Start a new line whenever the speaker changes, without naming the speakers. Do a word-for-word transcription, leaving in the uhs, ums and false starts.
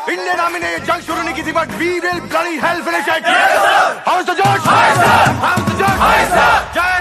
Indian army ने ये जंग शुरू नहीं की थी, but we will bloody hell finish it. How is the जज? Hi sir. How is the जज? Hi sir.